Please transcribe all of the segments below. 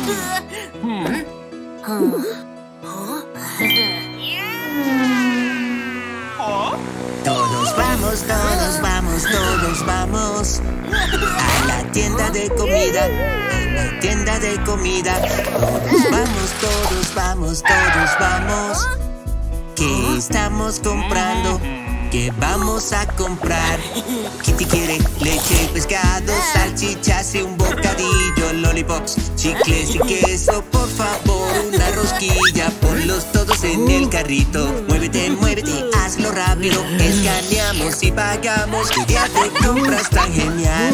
Todos vamos, todos vamos, todos vamos a la tienda de comida, en la tienda de comida. Todos vamos, todos vamos, todos vamos. ¿Qué estamos comprando? ¿Qué vamos a comprar? Kitty quiere leche, pescado, salchichas y un bocadillo, lollipops, chicles y queso. Por favor, una rosquilla, ponlos todos en el carrito. Muévete, muévete, hazlo rápido. Escaneamos y pagamos. ¡Qué día de compras tan genial!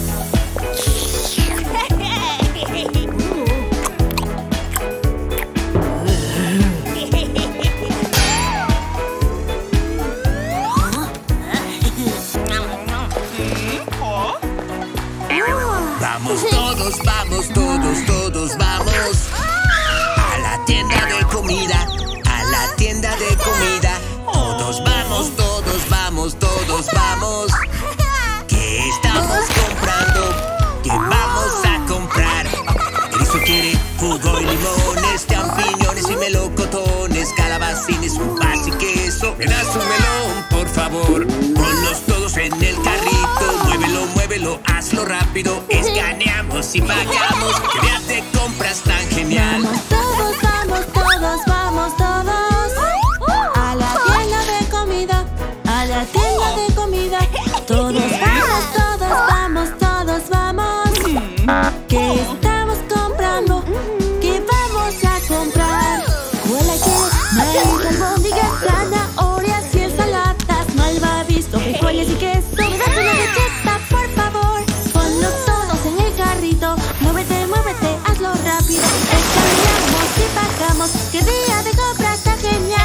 Vamos todos, vamos todos, todos vamos a la tienda de comida, a la tienda de comida. Todos vamos, todos vamos, todos vamos. ¿Qué estamos comprando? ¿Qué vamos a comprar? Erizo quiere jugo y limones, champiñones y melocotones, calabacines, uvas y queso. ¿Me das un melón, por favor? Ponlos todos en el carrito. Muévelo, muévelo, hazlo rápido. Escaneamos y pagamos. ¡Qué día de compras tan genial! Vamos todos, vamos todos, vamos todos a la tienda de comida, a la tienda de comida. Todos vamos, todos vamos, todos vamos. ¿Qué estamos comprando? ¿Qué vamos a comprar? Huele que maíz, albóndigas, zanahorias y ensaladas, malvavisco, frijoles y queso. ¿Me das una receta, por favor? Ponlos todos en el carrito. Muévete, muévete, hazlo rápido. Escaneamos y pagamos. ¡Qué día de compras tan genial!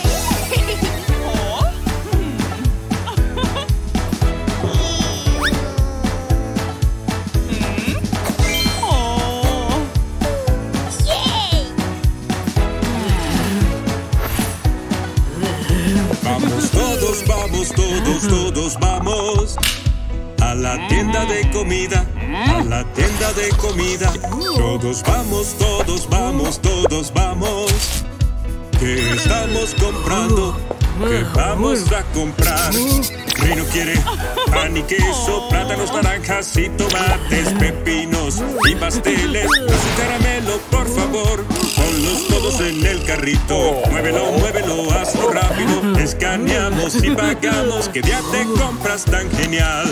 Vamos todos, vamos todos, todos vamos a la tienda de comida, a la tienda de comida. Todos vamos, todos vamos, todos vamos. ¿Qué estamos comprando? ¿Qué vamos a comprar? Rino quiere pan y queso, plátanos, naranjas y tomates, pepinos y pasteles. Haz un caramelo, por favor. Ponlos todos en el carrito. Muévelo, muévelo, hazlo rápido. Escaneamos y pagamos. ¡Qué día de compras tan genial!